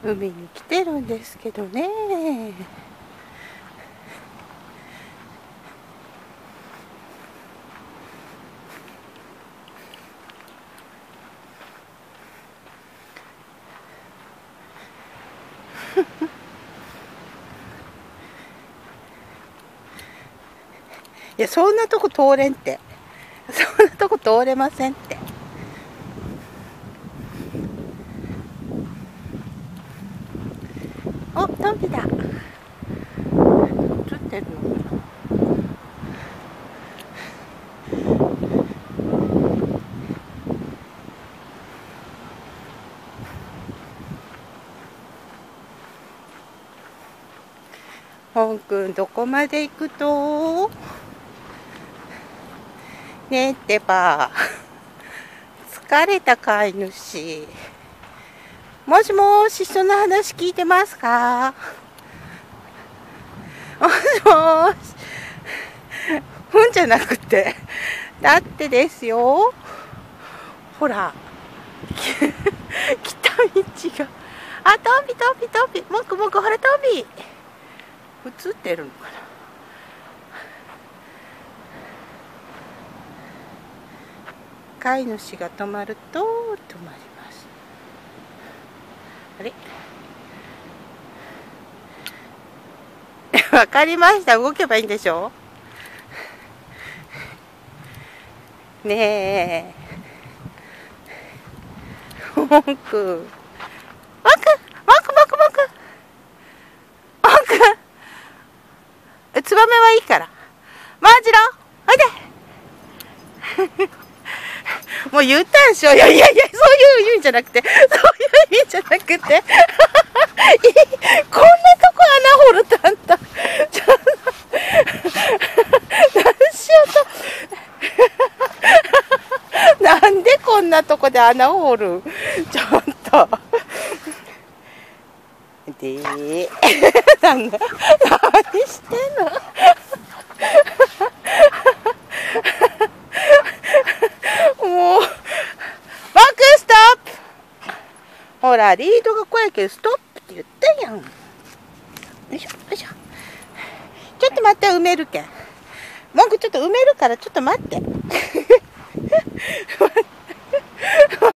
海に来てるんですけどね。いや、そんなとこ通れんって。そんなとこ通れませんって。お、トビだ。映ってるのかな。本くん、どこまで行くとねえってば。疲れた飼い主。もしもし、その話聞いてますか？もしもーし。ふんじゃなくて。だってですよ。ほら。来た道が。あ、トビトビトビ。もくもく、ほらトビ。映ってるのかな。飼い主が止まると止まります。あれわかりました。動けばいいんでしょねえ。文句。文句。文句文句文句。文句。ツバメはいいから。マジロおいで。もう言ったんしょ。いやいやいや、そういう意味じゃなくて、そういう意味じゃなくて。こんなとこ穴掘るたんだ。ちょっと、何しようと。なんでこんなとこで穴を掘る。ちょっと。で、何してんの。もう、バックストップ。ほら、リードが怖いけど、ストップって言ったやん。よいしょ、よいしょ。ちょっと待って、埋めるけん。文句ちょっと埋めるから、ちょっと待って。待